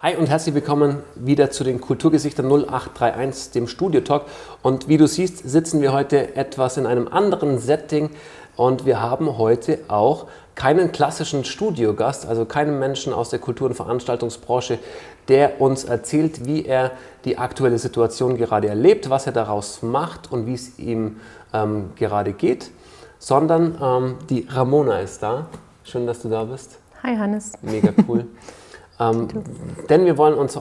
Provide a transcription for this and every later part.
Hi und herzlich willkommen wieder zu den Kulturgesichtern 0831, dem Studio-Talk. Und wie du siehst, sitzen wir heute etwas in einem anderen Setting und wir haben heute auch keinen klassischen Studiogast, also keinen Menschen aus der Kultur- und Veranstaltungsbranche, der uns erzählt, wie er die aktuelle Situation gerade erlebt, was er daraus macht und wie es ihm gerade geht, sondern die Ramona ist da. Schön, dass du da bist. Hi Hannes. Mega cool. Denn wir wollen uns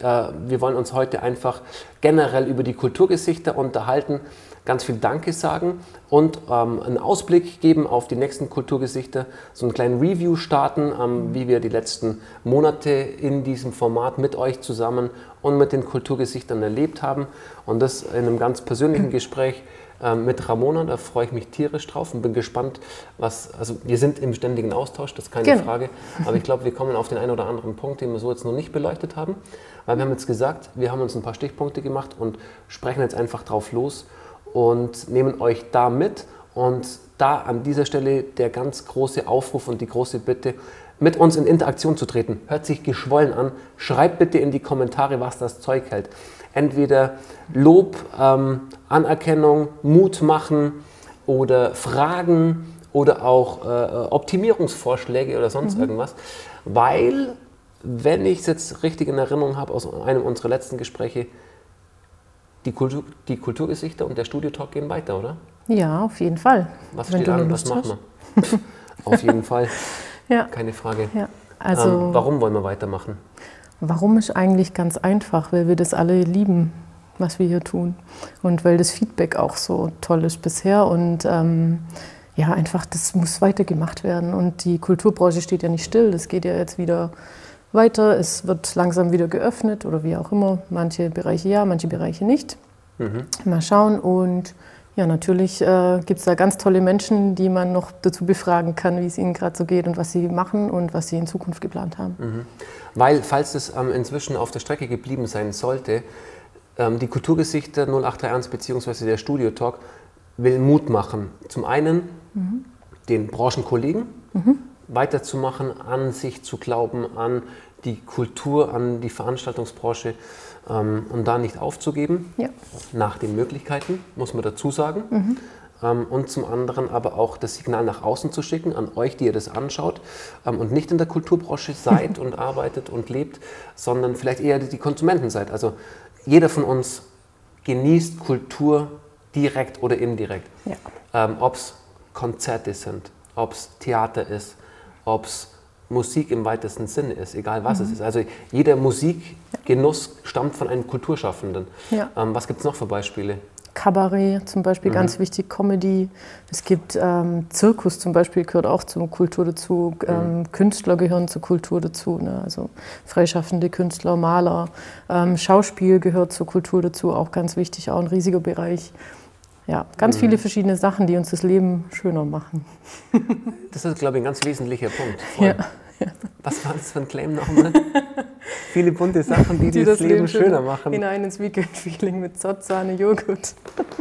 heute einfach generell über die Kulturgesichter unterhalten, ganz viel Danke sagen und einen Ausblick geben auf die nächsten Kulturgesichter, so einen kleinen Review starten, wie wir die letzten Monate in diesem Format mit euch zusammen und mit den Kulturgesichtern erlebt haben und das in einem ganz persönlichen Gespräch mit Ramona. Da freue ich mich tierisch drauf und bin gespannt, also wir sind im ständigen Austausch, das ist keine Frage, aber ich glaube, wir kommen auf den einen oder anderen Punkt, den wir so jetzt noch nicht beleuchtet haben, weil wir haben jetzt gesagt, wir haben uns ein paar Stichpunkte gemacht und sprechen jetzt einfach drauf los und nehmen euch da mit und da an dieser Stelle der ganz große Aufruf und die große Bitte, mit uns in Interaktion zu treten. Hört sich geschwollen an, schreibt bitte in die Kommentare, was das Zeug hält. Entweder Lob, Anerkennung, Mut machen oder Fragen oder auch Optimierungsvorschläge oder sonst irgendwas. Weil, wenn ich es jetzt richtig in Erinnerung habe aus einem unserer letzten Gespräche, die Kulturgesichter und der Studio-Talk gehen weiter, oder? Ja, auf jeden Fall. Was steht an, was machen wir? Auf jeden Fall, ja. Keine Frage. Ja. Also, warum wollen wir weitermachen? Warum ist eigentlich ganz einfach, weil wir das alle lieben, was wir hier tun. Und weil das Feedback auch so toll ist bisher. Und ja, einfach, das muss weitergemacht werden. Und die Kulturbranche steht ja nicht still, das geht ja jetzt wieder weiter. Es wird langsam wieder geöffnet oder wie auch immer. Manche Bereiche ja, manche Bereiche nicht. Mal schauen. Und ja, natürlich gibt es da ganz tolle Menschen, die man noch dazu befragen kann, wie es ihnen gerade so geht und was sie machen und was sie in Zukunft geplant haben. Weil, falls es inzwischen auf der Strecke geblieben sein sollte, die Kulturgesichter 0831 bzw. der Studio-Talk will Mut machen. Zum einen den Branchenkollegen weiterzumachen, an sich zu glauben, an die Kultur, an die Veranstaltungsbranche und da nicht aufzugeben, nach den Möglichkeiten, muss man dazu sagen. Und zum anderen aber auch das Signal nach außen zu schicken, an euch, die ihr das anschaut und nicht in der Kulturbranche seid und arbeitet und lebt, sondern vielleicht eher die Konsumenten seid. Also jeder von uns genießt Kultur direkt oder indirekt. Ob es Konzerte sind, ob es Theater ist, ob es Musik im weitesten Sinne ist, egal was es ist. Also jeder Musikgenuss stammt von einem Kulturschaffenden. Was gibt es noch für Beispiele? Kabarett zum Beispiel, ganz wichtig, Comedy. Es gibt Zirkus zum Beispiel, gehört auch zur Kultur dazu. Künstler gehören zur Kultur dazu, ne? Also freischaffende Künstler, Maler. Schauspiel gehört zur Kultur dazu, auch ganz wichtig, auch ein riesiger Bereich. Ja, ganz viele verschiedene Sachen, die uns das Leben schöner machen. Das ist, glaube ich, ein ganz wesentlicher Punkt. Ja. Was war das für ein Claim nochmal? Viele bunte Sachen, die das Leben schöner machen. Hinein ins Weekend-Feeling mit Zott, Sahne, Joghurt.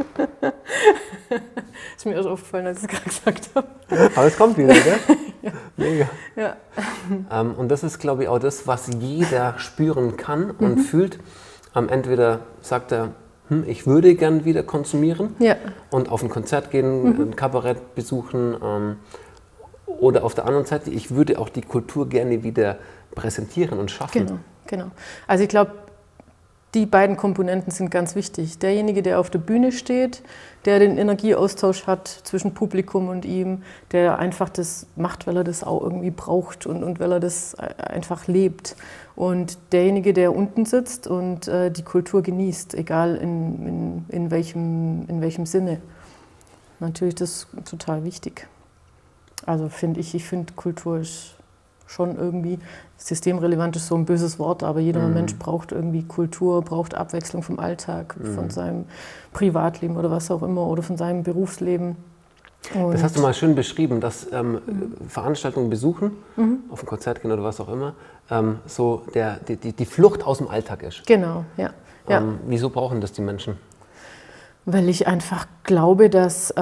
Ist mir erst aufgefallen, als ich es gerade gesagt habe. Aber es kommt wieder, gell? Ja. Mega. Ja. Und das ist, glaube ich, auch das, was jeder spüren kann und fühlt. Entweder sagt er, ich würde gern wieder konsumieren und auf ein Konzert gehen, ein Kabarett besuchen. Oder auf der anderen Seite, ich würde auch die Kultur gerne wieder präsentieren und schaffen. Genau. Also ich glaube, die beiden Komponenten sind ganz wichtig. Derjenige, der auf der Bühne steht, der den Energieaustausch hat zwischen Publikum und ihm, der einfach das macht, weil er das auch irgendwie braucht und weil er das einfach lebt. Und derjenige, der unten sitzt und die Kultur genießt, egal in welchem Sinne. Natürlich, das ist total wichtig. Also ich finde Kultur ist schon irgendwie, systemrelevant ist so ein böses Wort, aber jeder Mensch braucht irgendwie Kultur, braucht Abwechslung vom Alltag, von seinem Privatleben oder was auch immer oder von seinem Berufsleben. Und das hast du mal schön beschrieben, dass Veranstaltungen besuchen, auf ein Konzert gehen oder was auch immer, so die Flucht aus dem Alltag ist. Genau, ja. Wieso brauchen das die Menschen? Weil ich einfach glaube, dass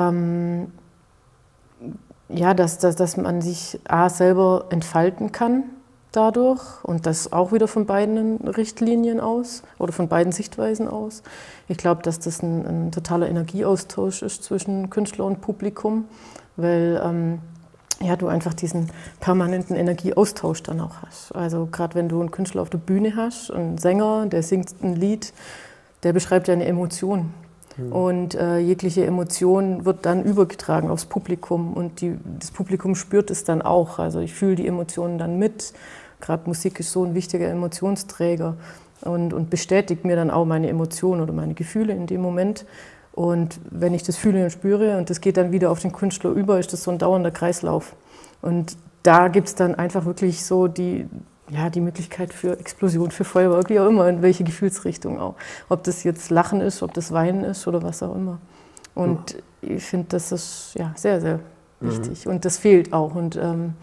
dass man sich selber entfalten kann dadurch und das auch wieder von beiden Richtlinien aus oder von beiden Sichtweisen aus. Ich glaube, dass das ein totaler Energieaustausch ist zwischen Künstler und Publikum, weil ja, du einfach diesen permanenten Energieaustausch dann auch hast. Also gerade wenn du einen Künstler auf der Bühne hast, einen Sänger, der singt ein Lied, der beschreibt ja eine Emotion. Und jegliche Emotion wird dann übergetragen aufs Publikum und das Publikum spürt es dann auch. Also ich fühle die Emotionen dann mit. Gerade Musik ist so ein wichtiger Emotionsträger und bestätigt mir dann auch meine Emotionen oder meine Gefühle in dem Moment. Und wenn ich das fühle und spüre und das geht dann wieder auf den Künstler über, ist das so ein dauernder Kreislauf. Und da gibt es dann einfach wirklich so die Möglichkeit für Explosion, für Feuerwerk, wie auch immer, in welche Gefühlsrichtung auch. Ob das jetzt Lachen ist, ob das Weinen ist oder was auch immer. Und ich finde, das ist ja sehr, sehr wichtig. Und das fehlt auch. Und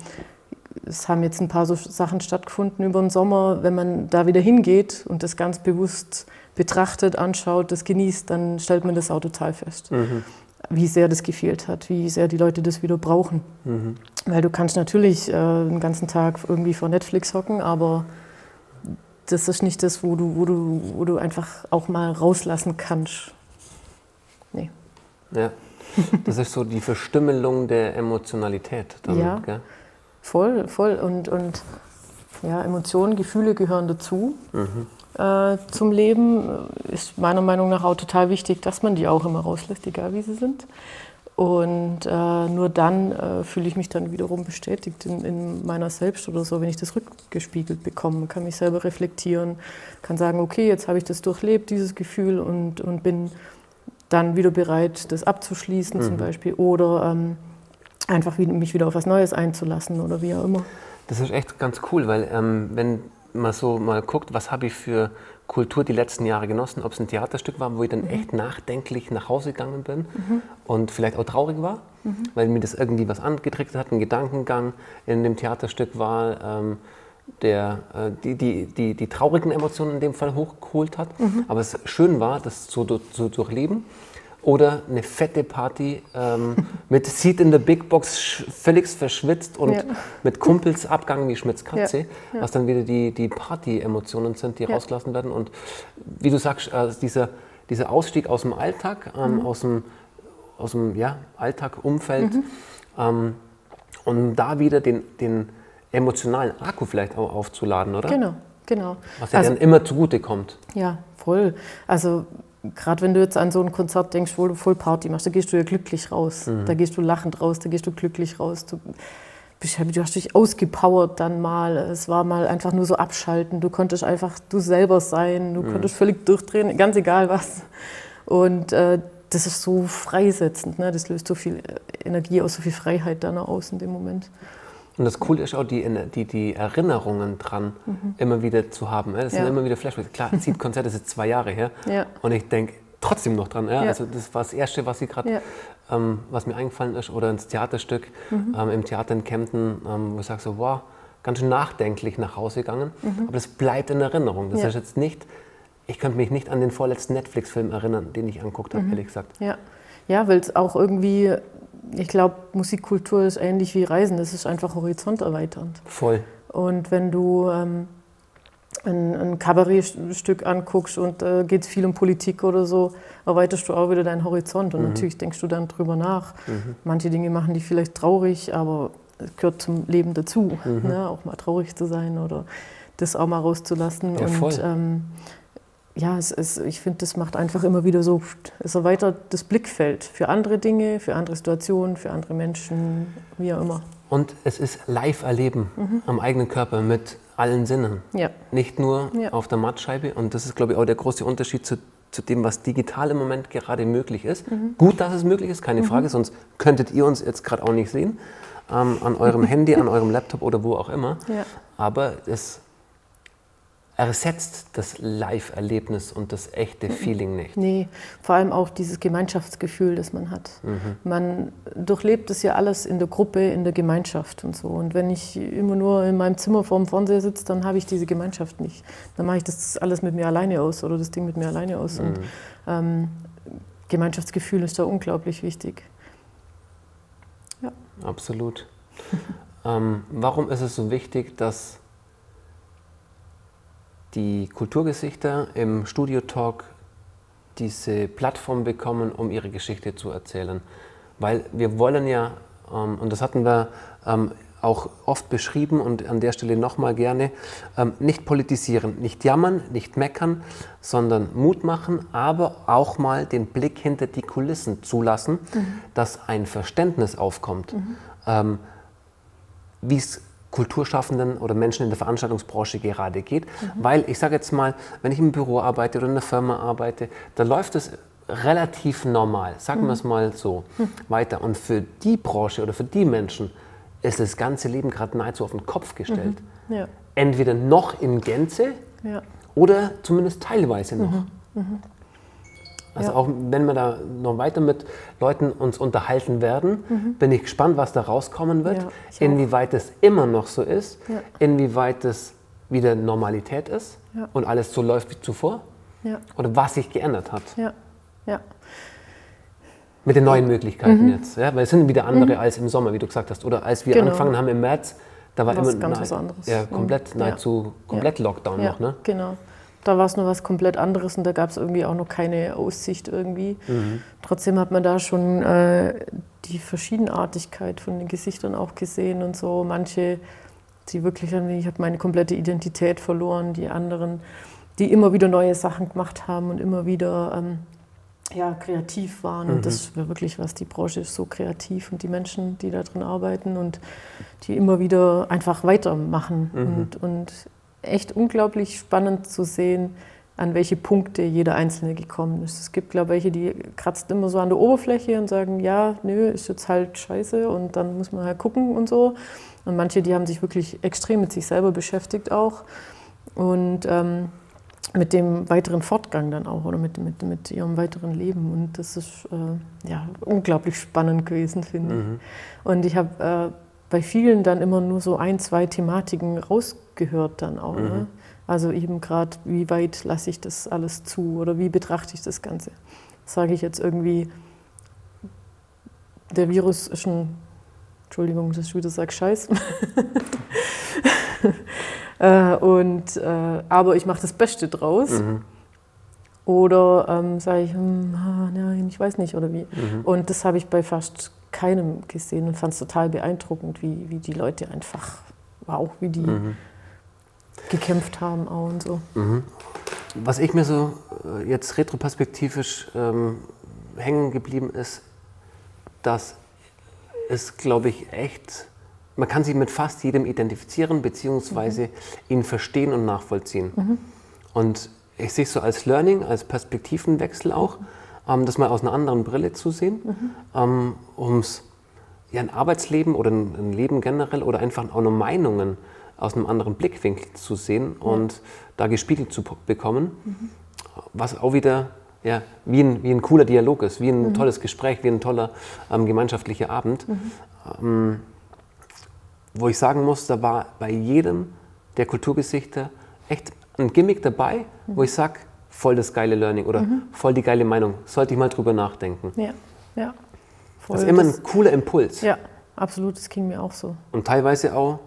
es haben jetzt ein paar so Sachen stattgefunden über den Sommer. Wenn man da wieder hingeht und das ganz bewusst betrachtet, anschaut, das genießt, dann stellt man das auch total fest. Wie sehr das gefehlt hat, wie sehr die Leute das wieder brauchen. Weil du kannst natürlich den ganzen Tag irgendwie vor Netflix hocken, aber das ist nicht das, wo du einfach auch mal rauslassen kannst. Nee. Ja, das ist so die Verstümmelung der Emotionalität. Dann, ja, gell? voll. Und ja, Emotionen, Gefühle gehören dazu. Zum Leben ist meiner Meinung nach auch total wichtig, dass man die auch immer rauslässt, egal wie sie sind. Und nur dann fühle ich mich dann wiederum bestätigt in meiner Selbst oder so, wenn ich das rückgespiegelt bekomme. Kann mich selber reflektieren, kann sagen, okay, jetzt habe ich das durchlebt, dieses Gefühl, und bin dann wieder bereit, das abzuschließen zum Beispiel. Oder einfach mich wieder auf was Neues einzulassen oder wie auch immer. Das ist echt ganz cool, weil wenn man so mal guckt, was habe ich für Kultur die letzten Jahre genossen, ob es ein Theaterstück war, wo ich dann echt nachdenklich nach Hause gegangen bin und vielleicht auch traurig war, weil mir das irgendwie was angetriggert hat, ein Gedankengang in dem Theaterstück war, der die traurigen Emotionen in dem Fall hochgeholt hat, aber es schön war, das zu durchleben. Oder eine fette Party mit Seat in the Big Box, völlig verschwitzt und mit Kumpels abgegangen wie Schmitz Katze, was dann wieder die Party-Emotionen sind, die rausgelassen werden. Und wie du sagst, dieser Ausstieg aus dem Alltag, aus dem Alltag, Umfeld, und da wieder den emotionalen Akku vielleicht auch aufzuladen, oder? Genau. Was ja dann immer zugute kommt. Ja, voll. Also gerade wenn du jetzt an so ein Konzert denkst, wo du voll Party machst, da gehst du ja glücklich raus. Da gehst du lachend raus, da gehst du glücklich raus. Du hast dich ausgepowert dann mal. Es war mal einfach nur so abschalten. Du konntest einfach du selber sein. Du konntest völlig durchdrehen, ganz egal was. Und das ist so freisetzend. Ne? Das löst so viel Energie aus, so viel Freiheit dann aus in dem Moment. Und das Coole ist auch, die Erinnerungen dran immer wieder zu haben. Das sind immer wieder Flashbacks. Klar, Seed-Konzert ist jetzt 2 Jahre her und ich denke trotzdem noch dran. Also das war das Erste, was was mir eingefallen ist. Oder ins Theaterstück im Theater in Kempten, wo ich sage so, wow, ganz schön nachdenklich nach Hause gegangen. Aber das bleibt in Erinnerung. Das ist jetzt nicht, ich könnte mich nicht an den vorletzten Netflix-Film erinnern, den ich angeguckt habe, ehrlich gesagt. Ja, weil es auch irgendwie... Ich glaube, Musikkultur ist ähnlich wie Reisen, das ist einfach horizonterweiternd. Voll. Und wenn du ein Kabarettstück anguckst und geht es viel um Politik oder so, erweiterst du auch wieder deinen Horizont. Und natürlich denkst du dann drüber nach. Manche Dinge machen dich vielleicht traurig, aber es gehört zum Leben dazu, ne? Auch mal traurig zu sein oder das auch mal rauszulassen. Ja, voll. Und ich finde, das macht einfach immer wieder so, es erweitert das Blickfeld für andere Dinge, für andere Situationen, für andere Menschen, wie auch immer. Und es ist Live-Erleben am eigenen Körper mit allen Sinnen. Nicht nur auf der Mattscheibe. Und das ist, glaube ich, auch der große Unterschied zu dem, was digital im Moment gerade möglich ist. Gut, dass es möglich ist, keine Frage, sonst könntet ihr uns jetzt gerade auch nicht sehen. An eurem Handy, an eurem Laptop oder wo auch immer. Aber es ersetzt das Live-Erlebnis und das echte Feeling nicht. Nee, vor allem auch dieses Gemeinschaftsgefühl, das man hat. Man durchlebt das ja alles in der Gruppe, in der Gemeinschaft und so. Und wenn ich immer nur in meinem Zimmer vorm Fernseher sitze, dann habe ich diese Gemeinschaft nicht. Dann mache ich das alles mit mir alleine aus oder das Ding mit mir alleine aus. Und Gemeinschaftsgefühl ist da unglaublich wichtig. Ja. Absolut. Warum ist es so wichtig, dass die Kulturgesichter im Studio Talk diese Plattform bekommen, um ihre Geschichte zu erzählen. Weil wir wollen ja, und das hatten wir auch oft beschrieben und an der Stelle nochmal gerne, nicht politisieren, nicht jammern, nicht meckern, sondern Mut machen, aber auch mal den Blick hinter die Kulissen zulassen, dass ein Verständnis aufkommt, wie es Kulturschaffenden oder Menschen in der Veranstaltungsbranche gerade geht. Weil ich sage jetzt mal, wenn ich im Büro arbeite oder in einer Firma arbeite, da läuft es relativ normal, sagen wir es mal so, weiter. Und für die Branche oder für die Menschen ist das ganze Leben gerade nahezu auf den Kopf gestellt. Ja. Entweder noch in Gänze oder zumindest teilweise noch. Also auch wenn wir da noch weiter mit Leuten uns unterhalten werden, bin ich gespannt, was da rauskommen wird, Ja, inwieweit es immer noch so ist, inwieweit es wieder Normalität ist und alles so läuft wie zuvor oder was sich geändert hat. Ja. Mit den neuen Möglichkeiten jetzt. Ja? Weil es sind wieder andere als im Sommer, wie du gesagt hast. Oder als wir angefangen haben im März, da war immer ganz was anderes. Ja, nahezu komplett Lockdown noch. Ne? Genau. Da war es noch was komplett anderes und da gab es irgendwie auch noch keine Aussicht irgendwie. Trotzdem hat man da schon die Verschiedenartigkeit von den Gesichtern auch gesehen und so. Manche, die wirklich haben, ich habe meine komplette Identität verloren, die anderen, die immer wieder neue Sachen gemacht haben und immer wieder kreativ waren. Und das war wirklich was, die Branche ist so kreativ und die Menschen, die da drin arbeiten und die immer wieder einfach weitermachen. Und echt unglaublich spannend zu sehen, an welche Punkte jeder Einzelne gekommen ist. Es gibt, glaube ich, welche, die kratzen immer so an der Oberfläche und sagen, ja, nö, ist jetzt halt scheiße und dann muss man halt gucken und so. Und manche, die haben sich wirklich extrem mit sich selber beschäftigt auch und mit dem weiteren Fortgang dann auch oder mit ihrem weiteren Leben. Und das ist unglaublich spannend gewesen, finde ich. Und ich habe bei vielen dann immer nur so 1, 2 Thematiken rausgehört dann auch. Ne? Also eben gerade, wie weit lasse ich das alles zu oder wie betrachte ich das Ganze? Sage ich jetzt irgendwie, der Virus ist Entschuldigung, dass ich wieder sage, Scheiß. Aber ich mache das Beste draus. Oder sage ich, nein, ich weiß nicht, oder wie. Und das habe ich bei fast keinem gesehen und fand es total beeindruckend, wie die Leute einfach, wie die gekämpft haben auch und so. Was ich mir so jetzt retroperspektivisch hängen geblieben ist, dass es, glaube ich, echt, man kann sich mit fast jedem identifizieren, beziehungsweise ihn verstehen und nachvollziehen. Und ich sehe es so als Learning, als Perspektivenwechsel auch, das mal aus einer anderen Brille zu sehen, um ein Arbeitsleben oder ein Leben generell oder einfach auch nur Meinungen aus einem anderen Blickwinkel zu sehen und da gespiegelt zu bekommen, was auch wieder wie ein cooler Dialog ist, wie ein tolles Gespräch, wie ein toller gemeinschaftlicher Abend, wo ich sagen muss, da war bei jedem der Kulturgesichter echt ein Gimmick dabei, wo ich sage, voll das geile Learning oder voll die geile Meinung, sollte ich mal drüber nachdenken. Ja. Das ist immer ein cooler Impuls. Ja, absolut, das ging mir auch so. Und teilweise auch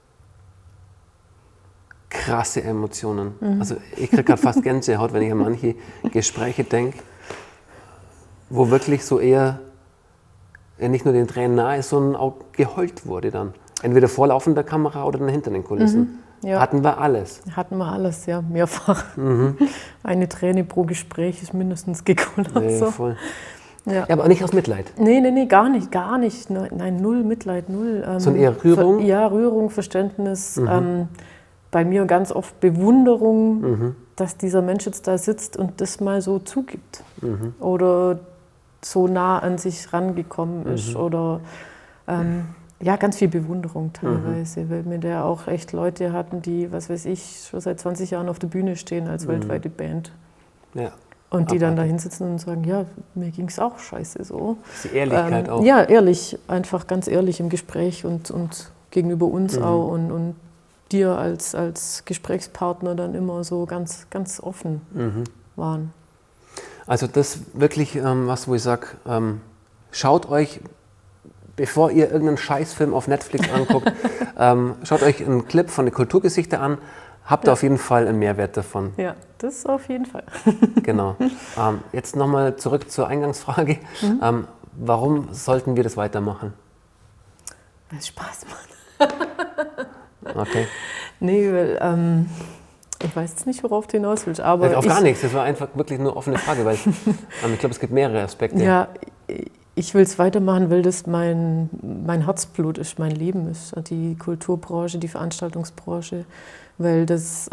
krasse Emotionen. Also ich kriege gerade fast Gänsehaut, wenn ich an manche Gespräche denke, wo wirklich so eher nicht nur den Tränen nahe ist, sondern auch geheult wurde dann. Entweder vor laufender Kamera oder dann hinter den Kulissen. Hatten wir alles. Hatten wir alles, ja, mehrfach. Eine Träne pro Gespräch ist mindestens gekullert. Nee, so. voll. Ja, aber nicht aus Mitleid. Nee, gar nicht. Nein, null Mitleid, null. Sondern eher Rührung? Rührung, Verständnis. Bei mir ganz oft Bewunderung, dass dieser Mensch jetzt da sitzt und das mal so zugibt. Oder so nah an sich rangekommen ist. Oder ganz viel Bewunderung teilweise, weil wir da auch echt Leute hatten, die, was weiß ich, schon seit 20 Jahren auf der Bühne stehen als weltweite Band. Ja. Und die dann da hinsitzen und sagen, ja, mir ging es auch scheiße so. Die Ehrlichkeit auch. Ja, ehrlich, einfach ganz ehrlich im Gespräch und gegenüber uns auch und dir als Gesprächspartner dann immer so ganz, ganz offen waren. Also das wirklich, wo ich sage, schaut euch, bevor ihr irgendeinen Scheißfilm auf Netflix anguckt, schaut euch einen Clip von den Kulturgesichter an, habt ihr auf jeden Fall einen Mehrwert davon. Ja, das auf jeden Fall. Genau. Jetzt nochmal zurück zur Eingangsfrage. Warum sollten wir das weitermachen? Weil es Spaß macht. Okay. Nee, weil ich weiß jetzt nicht, worauf du hinaus willst. Aber Auf gar nichts, das war einfach wirklich nur eine offene Frage, weil ich glaube, es gibt mehrere Aspekte. Ja, ich will es weitermachen, weil das mein Herzblut ist, mein Leben ist. Die Kulturbranche, die Veranstaltungsbranche, weil das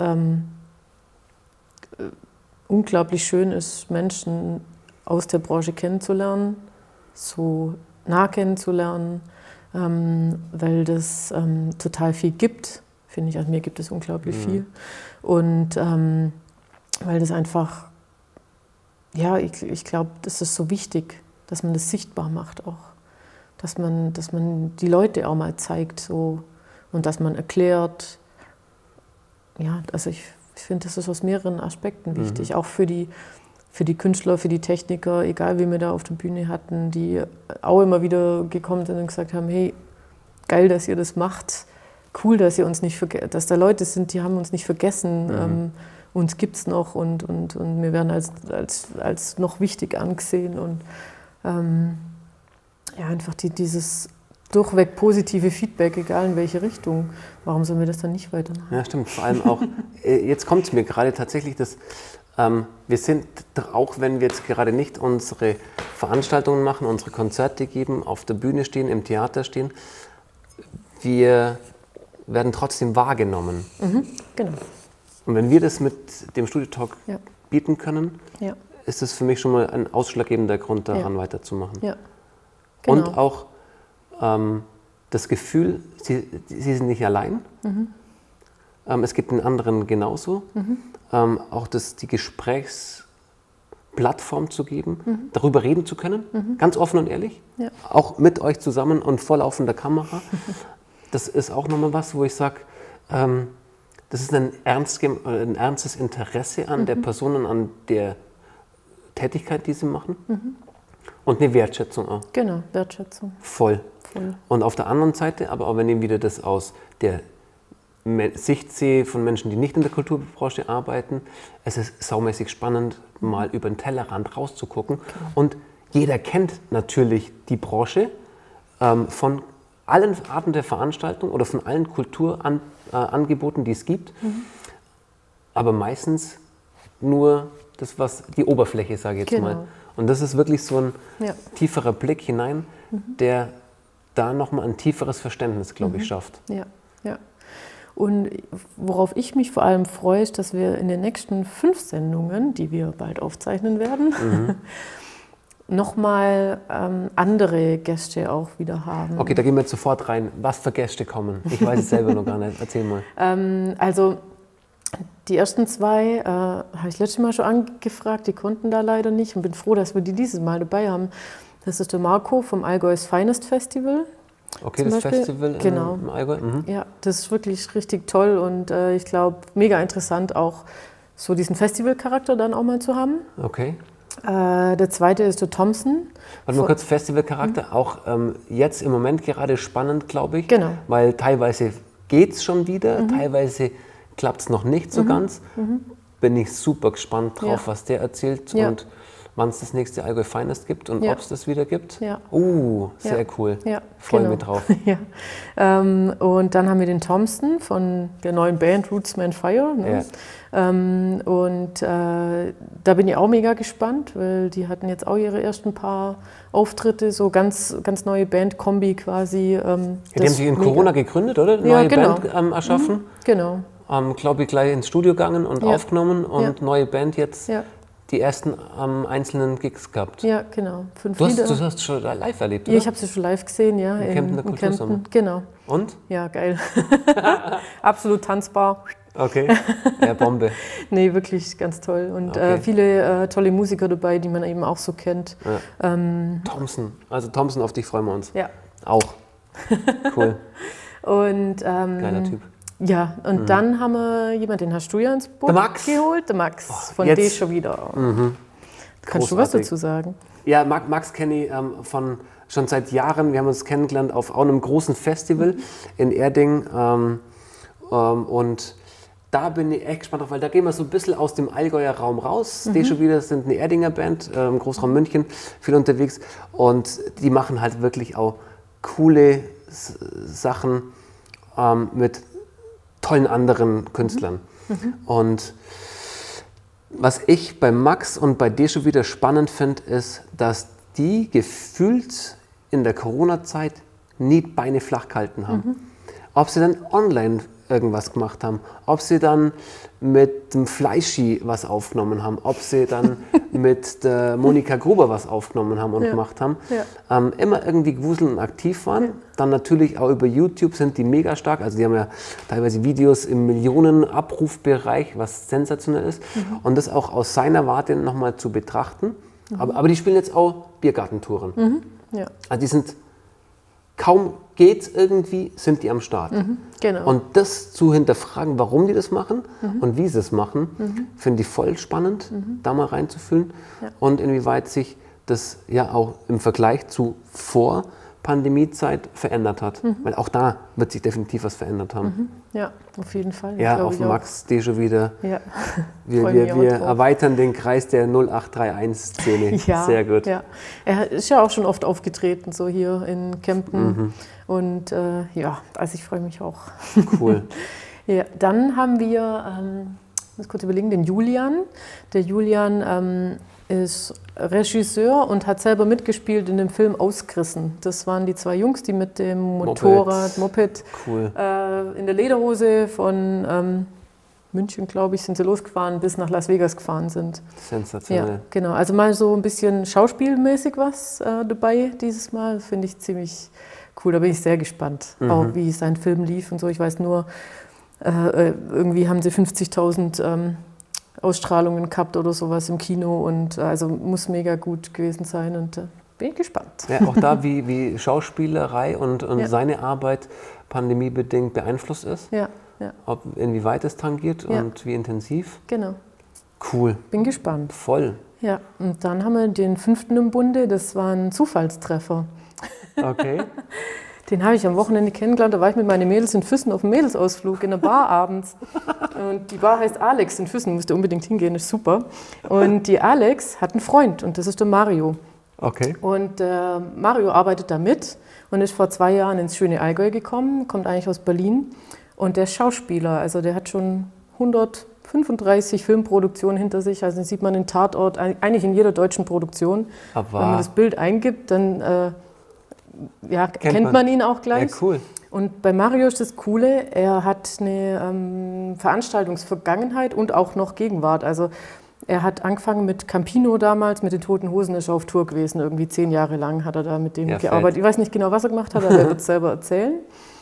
unglaublich schön ist, Menschen aus der Branche kennenzulernen, so nah kennenzulernen, weil das total viel gibt, finde ich. Also mir gibt es unglaublich viel. Und weil das einfach, ja, ich glaube, das ist so wichtig, dass man das sichtbar macht auch. Dass man die Leute auch mal zeigt so, und dass man erklärt. Ja, also ich finde, das ist aus mehreren Aspekten wichtig. Auch für die Künstler, für die Techniker, egal wie wir da auf der Bühne hatten, die auch immer wieder gekommen sind und gesagt haben, hey, geil, dass ihr das macht. Cool, dass ihr uns nicht dass da Leute sind, die haben uns nicht vergessen. Uns gibt es noch und wir werden als noch wichtig angesehen. Und ja, einfach dieses durchweg positive Feedback, egal in welche Richtung. Warum sollen wir das dann nicht weitermachen? Ja, stimmt. Vor allem auch, jetzt kommt es mir gerade tatsächlich, dass wir sind, auch wenn wir jetzt gerade nicht unsere Veranstaltungen machen, unsere Konzerte geben, auf der Bühne stehen, im Theater stehen, wir werden trotzdem wahrgenommen. Genau. Und wenn wir das mit dem Studiotalk bieten können, ist das für mich schon mal ein ausschlaggebender Grund daran, weiterzumachen. Ja. Genau. Und auch das Gefühl, sie sind nicht allein. Es gibt den anderen genauso. Auch die Gesprächsplattform zu geben, darüber reden zu können, ganz offen und ehrlich, auch mit euch zusammen und vor laufender Kamera. Das ist auch nochmal was, wo ich sage, das ist ein ernstes Interesse an der Person und an der Tätigkeit, die sie machen. Und eine Wertschätzung auch. Genau, Wertschätzung. Voll. Und auf der anderen Seite, aber auch wenn ich wieder das aus der Sicht sehe von Menschen, die nicht in der Kulturbranche arbeiten, es ist saumäßig spannend, mal über den Tellerrand rauszugucken. Und jeder kennt natürlich die Branche von allen Arten der Veranstaltungen oder von allen Kulturangeboten, die es gibt. Aber meistens nur das, was die Oberfläche, sage ich jetzt mal. Und das ist wirklich so ein tieferer Blick hinein, der da nochmal ein tieferes Verständnis, glaube ich, schafft. Ja, ja. Und worauf ich mich vor allem freue, ist, dass wir in den nächsten 5 Sendungen, die wir bald aufzeichnen werden, nochmal andere Gäste auch wieder haben. Okay, da gehen wir jetzt sofort rein. Was für Gäste kommen? Ich weiß es selber noch gar nicht. Erzähl mal. Also die ersten 2 habe ich letztes Mal schon angefragt, die konnten da leider nicht und bin froh, dass wir die dieses Mal dabei haben. Das ist der Marco vom Allgäu's Finest Festival. Okay, das Festival im Allgäu? Ja, das ist wirklich richtig toll und ich glaube, mega interessant auch so diesen Festivalcharakter dann auch mal zu haben. Okay. Der zweite ist der Thompson. Warte mal kurz, Festivalcharakter, auch jetzt im Moment gerade spannend, glaube ich. Genau. Weil teilweise geht es schon wieder, teilweise klappt es noch nicht so ganz. Bin ich super gespannt drauf, was der erzählt und wann es das nächste Allgäu Finest gibt und ob es das wieder gibt. Ja. Sehr cool. Ja, Freue mich drauf. Ja. Und dann haben wir den Thompson von der neuen Band Rootsman Fire. Ne? Und da bin ich auch mega gespannt, weil die hatten jetzt auch ihre ersten paar Auftritte, so ganz neue Band-Kombi quasi. Die haben sich in Corona gegründet, oder? Neue Band erschaffen. Genau. Glaube ich, gleich ins Studio gegangen und aufgenommen und neue Band jetzt. Die ersten einzelnen Gigs gehabt. Ja, genau. 5 Du Lieder. hast es schon live erlebt, oder? Ja, ich habe sie schon live gesehen, ja. In Kempten, der Kultursommer. Genau. Und? Ja, geil. Absolut tanzbar. Okay, ja, Bombe. Nee, wirklich ganz toll. Und viele tolle Musiker dabei, die man eben auch so kennt. Ja. Thompson, auf dich freuen wir uns. Ja. Auch. Cool. Und, geiler Typ. Ja, und dann haben wir jemanden, den hast du ja ins Boot geholt, der Max von Déjà wieder. Kannst du was dazu sagen? Ja, Max kenne ich schon seit Jahren. Wir haben uns kennengelernt auf auch einem großen Festival in Erding. Und da bin ich echt gespannt drauf, weil da gehen wir so ein bisschen aus dem Allgäuer Raum raus. Déjà Wieder sind eine Erdinger Band, im Großraum München, viel unterwegs. Und die machen halt wirklich auch coole Sachen mit tollen anderen Künstlern. Und was ich bei Max und bei Déjà Wieder spannend finde, ist, dass die gefühlt in der Corona-Zeit nie Beine flach gehalten haben. Ob sie dann online irgendwas gemacht haben, ob sie dann mit dem Fleischi was aufgenommen haben, ob sie dann mit der Monika Gruber was aufgenommen haben und gemacht haben, immer irgendwie gewuselt und aktiv waren. Dann natürlich auch über YouTube sind die mega stark, also die haben ja teilweise Videos im Millionen-Abrufbereich, was sensationell ist. Und das auch aus seiner Warte nochmal zu betrachten. Aber die spielen jetzt auch Biergartentouren. Also die sind, kaum geht's irgendwie, sind die am Start. Genau. Und das zu hinterfragen, warum die das machen und wie sie es machen, finde ich voll spannend, da mal reinzufühlen. Und inwieweit sich das ja auch im Vergleich zu vor Pandemiezeit verändert hat. Weil auch da wird sich definitiv was verändert haben. Ja, auf jeden Fall. Ja, auf Max Déjà Wieder. Ja. Wir erweitern den Kreis der 0831-Szene. Ja, sehr gut. Ja. Er ist ja auch schon oft aufgetreten, so hier in Kempten. Und also ich freue mich auch. Cool. Ja, dann haben wir, muss kurz überlegen, den Julian. Der Julian ist Regisseur und hat selber mitgespielt in dem Film Ausgerissen. Das waren die zwei Jungs, die mit dem Moped cool. In der Lederhose von München, glaube ich, sind sie losgefahren, bis nach Las Vegas gefahren sind. Sensationell. Ja, genau. Also mal so ein bisschen schauspielmäßig was dabei dieses Mal. Das finde ich ziemlich cool. Da bin ich sehr gespannt, auch wie sein Film lief und so. Ich weiß nur, irgendwie haben sie 50.000 Ausstrahlungen gehabt oder sowas im Kino und also muss mega gut gewesen sein und bin ich gespannt. Ja, auch da, wie Schauspielerei und seine Arbeit pandemiebedingt beeinflusst ist. Ja. Ob inwieweit es tangiert und wie intensiv. Genau. Cool. Bin gespannt. Voll. Ja, und dann haben wir den 5. im Bunde, das war ein Zufallstreffer. Okay. Den habe ich am Wochenende kennengelernt, da war ich mit meinen Mädels in Füssen auf einem Mädelsausflug in der Bar abends. Und die Bar heißt Alex in Füssen, musste unbedingt hingehen, ist super. Und die Alex hat einen Freund und das ist der Mario. Okay. Und Mario arbeitet da mit und ist vor 2 Jahren ins schöne Allgäu gekommen, kommt eigentlich aus Berlin. Und der ist Schauspieler, also der hat schon 135 Filmproduktionen hinter sich, also den sieht man in Tatort, eigentlich in jeder deutschen Produktion. Aber wenn man das Bild eingibt, dann kennt man ihn auch gleich. Ja, cool. Und bei Mario ist das Coole, er hat eine Veranstaltungsvergangenheit und auch noch Gegenwart. Also er hat angefangen mit Campino damals, mit den Toten Hosen, ist er auf Tour gewesen, irgendwie 10 Jahre lang hat er da mit dem gearbeitet. Ich weiß nicht genau, was er gemacht hat, aber er wird es selber erzählen.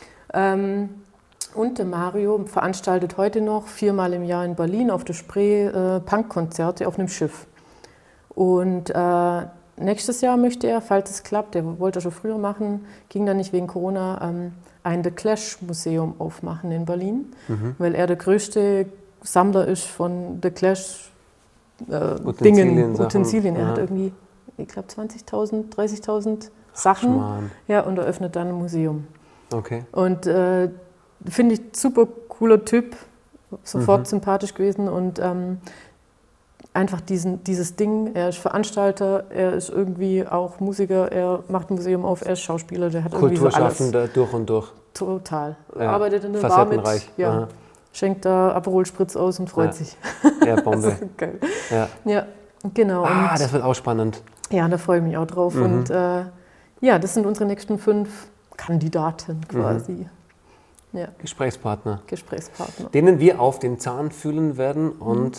Und der Mario veranstaltet heute noch 4-mal im Jahr in Berlin auf der Spree Punkkonzerte auf einem Schiff. Und nächstes Jahr möchte er, falls es klappt, der wollte er schon früher machen, ging dann nicht wegen Corona, ein The Clash Museum aufmachen in Berlin, weil er der größte Sammler ist von The Clash Utensilien. Er hat irgendwie, ich glaube, 20.000, 30.000 Sachen. Ja, und eröffnet dann ein Museum. Okay. Und finde ich super cooler Typ, sofort sympathisch gewesen und einfach dieses Ding, er ist Veranstalter, er ist irgendwie auch Musiker, er macht ein Museum auf, er ist Schauspieler, der hat irgendwie so alles. Kulturschaffender durch und durch. Total. Ja, arbeitet in der Bar mit, ja. Schenkt da Aperol Spritz aus und freut sich. Ja, Bombe. Das ist geil. Ja, genau. Und das wird auch spannend. Ja, da freue ich mich auch drauf. Und das sind unsere nächsten 5 Kandidaten quasi. Ja. Gesprächspartner. Gesprächspartner. Denen wir auf den Zahn fühlen werden und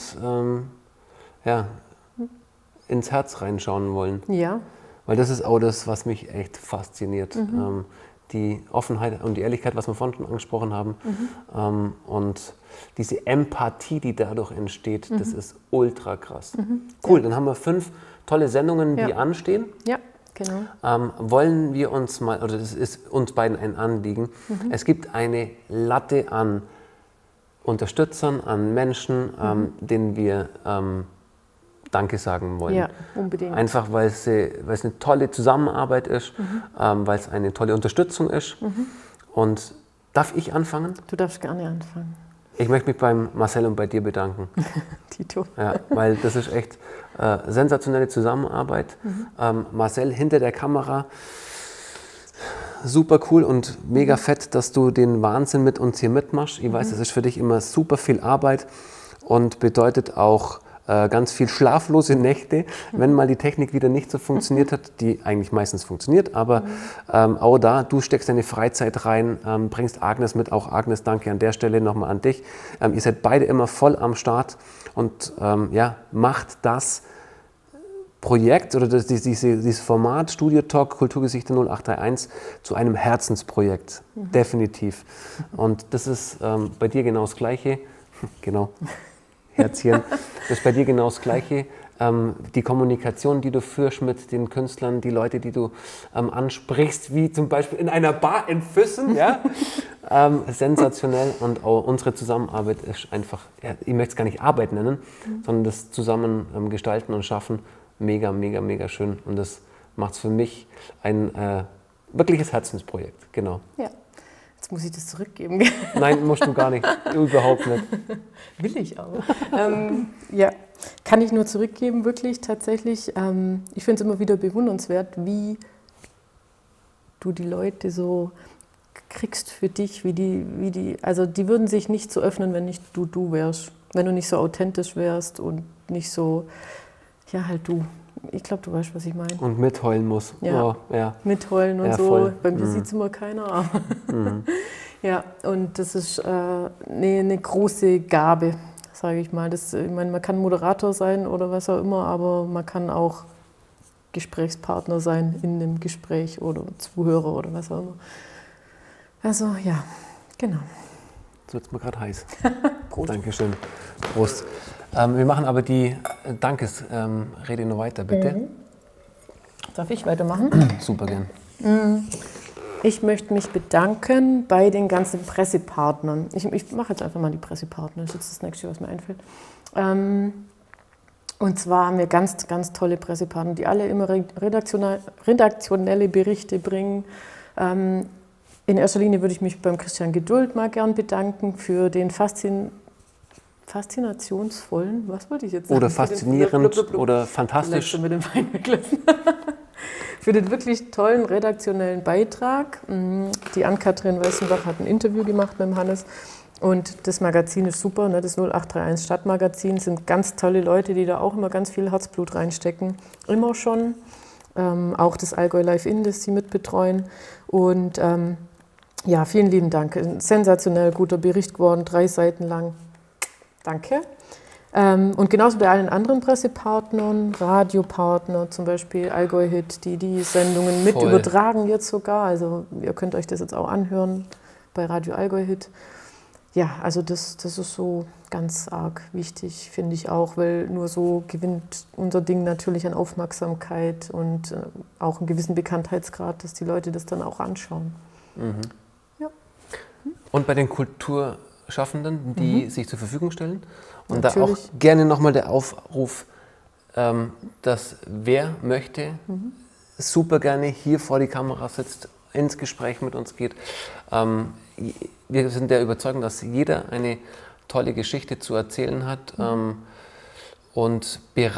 ins Herz reinschauen wollen. Ja. Weil das ist auch das, was mich echt fasziniert. Die Offenheit und die Ehrlichkeit, was wir vorhin schon angesprochen haben. Und diese Empathie, die dadurch entsteht, das ist ultra krass. Cool, dann haben wir 5 tolle Sendungen, die anstehen. Ja, genau. Wollen wir uns mal, oder das ist uns beiden ein Anliegen, es gibt eine Latte an Unterstützern, an Menschen, denen wir Danke sagen wollen. Ja, unbedingt. Einfach, weil es eine tolle Zusammenarbeit ist, weil es eine tolle Unterstützung ist. Und darf ich anfangen? Du darfst gerne anfangen. Ich möchte mich beim Marcel und bei dir bedanken. Tito. Ja, weil das ist echt sensationelle Zusammenarbeit. Marcel hinter der Kamera, super cool und mega fett, dass du den Wahnsinn mit uns hier mitmachst. Ich weiß, es ist für dich immer super viel Arbeit und bedeutet auch ganz viel schlaflose Nächte, wenn mal die Technik wieder nicht so funktioniert hat, die eigentlich meistens funktioniert, aber auch da, du steckst deine Freizeit rein, bringst Agnes mit, auch Agnes, danke an der Stelle nochmal an dich. Ihr seid beide immer voll am Start und ja, macht das Projekt oder dieses Format Studio Talk Kulturgeschichte 0831 zu einem Herzensprojekt, definitiv. Und das ist bei dir genau das Gleiche, genau, Herzchen, das ist bei dir genau das Gleiche. Die Kommunikation, die du führst mit den Künstlern, die Leute, die du ansprichst, wie zum Beispiel in einer Bar in Füssen, ja? Sensationell und auch unsere Zusammenarbeit ist einfach, ja, ich möchte es gar nicht Arbeit nennen, sondern das Zusammen gestalten und schaffen, mega, mega, mega schön und das macht es für mich ein wirkliches Herzensprojekt, genau. Ja, jetzt muss ich das zurückgeben. Nein, musst du gar nicht, überhaupt nicht. Will ich auch. Ja, kann ich nur zurückgeben, wirklich, tatsächlich. Ich finde es immer wieder bewundernswert, wie du die Leute so kriegst für dich, also die würden sich nicht so öffnen, wenn nicht du wärst, wenn du nicht so authentisch wärst und nicht so, ja halt du. Ich glaube, du weißt, was ich meine. Und mitheulen muss. Ja, oh, ja. Mitheulen und ja, so. Voll. Bei mir sieht es immer keiner, aber ja, und das ist eine große Gabe, sage ich mal. Ich meine, man kann Moderator sein oder was auch immer, aber man kann auch Gesprächspartner sein in einem Gespräch oder Zuhörer oder was auch immer. Also ja, genau. Jetzt wird es mir gerade heiß. Prost. Dankeschön. Prost. Wir machen aber die Dankesrede noch weiter, bitte. Darf ich weitermachen? Super gern. Ich möchte mich bedanken bei den ganzen Pressepartnern. Ich mache jetzt einfach mal die Pressepartner, das ist jetzt das Nächste, was mir einfällt. Und zwar haben wir ganz, ganz tolle Pressepartner, die alle immer redaktionelle Berichte bringen. In erster Linie würde ich mich beim Christian Geduld mal gern bedanken für den faszinationsvollen, was wollte ich jetzt sagen? Oder faszinierend oder fantastisch. Schon mit dem Wein weglassen. Für den wirklich tollen redaktionellen Beitrag. Die Ann-Kathrin Weißenbach hat ein Interview gemacht mit dem Hannes und das Magazin ist super, ne? Das 0831 Stadtmagazin sind ganz tolle Leute, die da auch immer ganz viel Herzblut reinstecken, immer schon. Auch das Allgäu Live-In, das sie mitbetreuen und ja, vielen lieben Dank. Ein sensationell guter Bericht geworden, 3 Seiten lang. Danke. Und genauso bei allen anderen Pressepartnern, Radiopartner, zum Beispiel Allgäu Hit, die Sendungen mit übertragen jetzt sogar. Also ihr könnt euch das jetzt auch anhören bei Radio Allgäu Hit. Ja, also das ist so ganz arg wichtig, finde ich auch, weil nur so gewinnt unser Ding natürlich an Aufmerksamkeit und auch einen gewissen Bekanntheitsgrad, dass die Leute das dann auch anschauen. Ja. Und bei den Kulturschaffenden, die sich zur Verfügung stellen. Und natürlich. Da auch gerne nochmal der Aufruf, dass wer möchte, super gerne hier vor die Kamera sitzt, ins Gespräch mit uns geht. Wir sind der Überzeugung, dass jeder eine tolle Geschichte zu erzählen hat und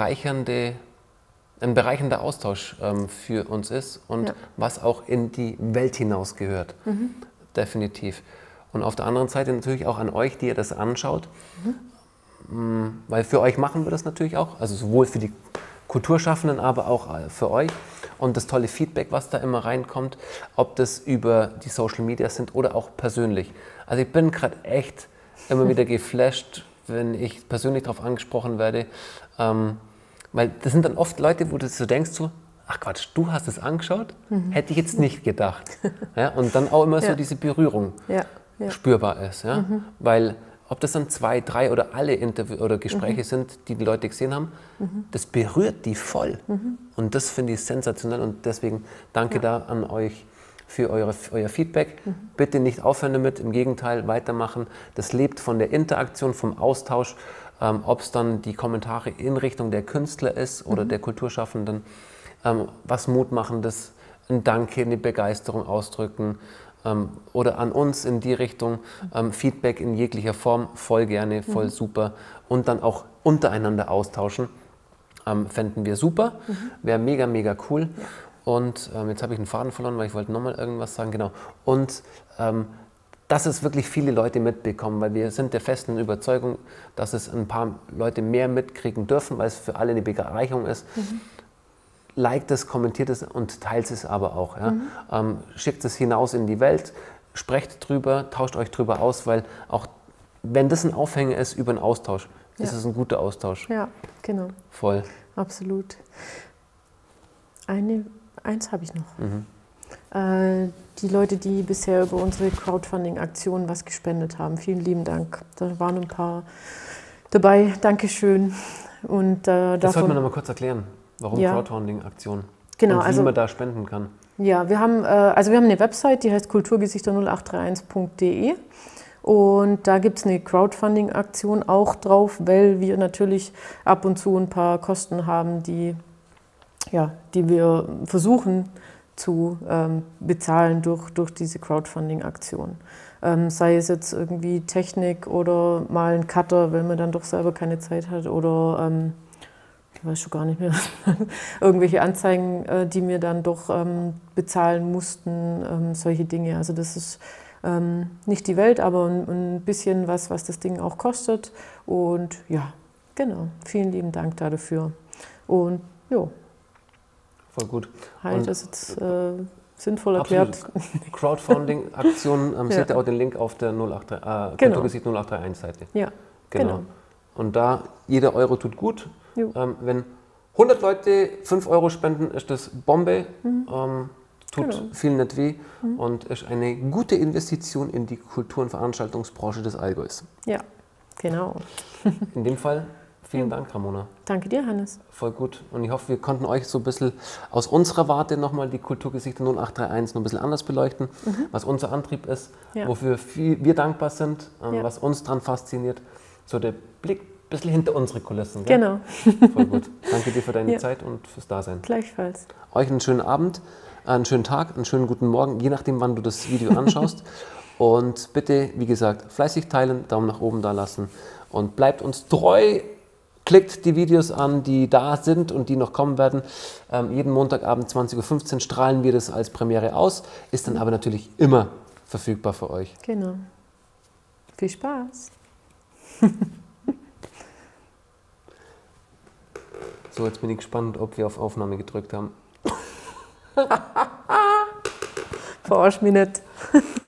ein bereichernder Austausch für uns ist und was auch in die Welt hinaus gehört. Definitiv. Und auf der anderen Seite natürlich auch an euch, die ihr das anschaut, weil für euch machen wir das natürlich auch, also sowohl für die Kulturschaffenden, aber auch für euch. Und das tolle Feedback, was da immer reinkommt, ob das über die Social Media sind oder auch persönlich. Also ich bin gerade echt immer wieder geflasht, wenn ich persönlich darauf angesprochen werde, weil das sind dann oft Leute, wo du so denkst, so, ach Quatsch, du hast es angeschaut? Hätte ich jetzt nicht gedacht. Ja, und dann auch immer so diese Berührung spürbar ist. Ja? Weil ob das dann 2, 3 oder alle Interviews oder Gespräche sind, die die Leute gesehen haben, das berührt die voll. Und das finde ich sensationell und deswegen danke da an euch für euer Feedback. Bitte nicht aufhören damit, im Gegenteil weitermachen. Das lebt von der Interaktion, vom Austausch, ob es dann die Kommentare in Richtung der Künstler ist oder der Kulturschaffenden, was Mutmachendes, ein Danke, eine Begeisterung ausdrücken, oder an uns in die Richtung, Feedback in jeglicher Form, voll gerne, voll super. Und dann auch untereinander austauschen, fänden wir super, wäre mega, mega cool. Ja. Und jetzt habe ich einen Faden verloren, weil ich wollte nochmal irgendwas sagen, genau. Und dass es wirklich viele Leute mitbekommen, weil wir sind der festen Überzeugung, dass es ein paar Leute mehr mitkriegen dürfen, weil es für alle eine Bereicherung ist. Liked es, kommentiert es und teilt es aber auch. Ja? Schickt es hinaus in die Welt, sprecht drüber, tauscht euch drüber aus, weil auch wenn das ein Aufhänger ist über einen Austausch, ist es ein guter Austausch. Ja, genau. Voll. Absolut. Eins habe ich noch. Die Leute, die bisher über unsere Crowdfunding-Aktion was gespendet haben, vielen lieben Dank. Da waren ein paar dabei. Dankeschön. Und, das sollte man noch mal kurz erklären. Warum Crowdfunding-Aktion? Genau, und wie man da spenden kann. Ja, wir haben eine Website, die heißt kulturgesichter0831.de und da gibt es eine Crowdfunding-Aktion auch drauf, weil wir natürlich ab und zu ein paar Kosten haben, die wir versuchen zu bezahlen durch diese Crowdfunding-Aktion. Sei es jetzt irgendwie Technik oder mal ein Cutter, wenn man dann doch selber keine Zeit hat oder ich weiß schon gar nicht mehr, irgendwelche Anzeigen, die wir dann doch bezahlen mussten, solche Dinge. Also das ist nicht die Welt, aber ein bisschen was das Ding auch kostet. Und ja, genau, vielen lieben Dank dafür. Und ja. Voll gut. Halt, das ist jetzt sinnvoll erklärt. Crowdfunding-Aktion, seht ihr auch den Link auf der Kulturgesicht 0831-Seite. Ja, genau. Und da, jeder Euro tut gut. Wenn 100 Leute 5 Euro spenden, ist das Bombe, tut viel nicht weh und ist eine gute Investition in die Kultur- und Veranstaltungsbranche des Allgäus. Ja, genau. In dem Fall vielen Dank, Ramona. Danke dir, Hannes. Voll gut. Und ich hoffe, wir konnten euch so ein bisschen aus unserer Warte nochmal die Kulturgesichter 0831 noch ein bisschen anders beleuchten, was unser Antrieb ist, wofür wir dankbar sind, was uns daran fasziniert. So der Blick ein bisschen hinter unsere Kulissen. Gell? Genau. Voll gut. Danke dir für deine Zeit und fürs Dasein. Gleichfalls. Euch einen schönen Abend, einen schönen Tag, einen schönen guten Morgen, je nachdem, wann du das Video anschaust. Und bitte, wie gesagt, fleißig teilen, Daumen nach oben da lassen und bleibt uns treu. Klickt die Videos an, die da sind und die noch kommen werden. Jeden Montagabend 20:15 Uhr strahlen wir das als Premiere aus, ist dann aber natürlich immer verfügbar für euch. Genau. Viel Spaß. So, jetzt bin ich gespannt, ob wir auf Aufnahme gedrückt haben. Verarsch mich nicht.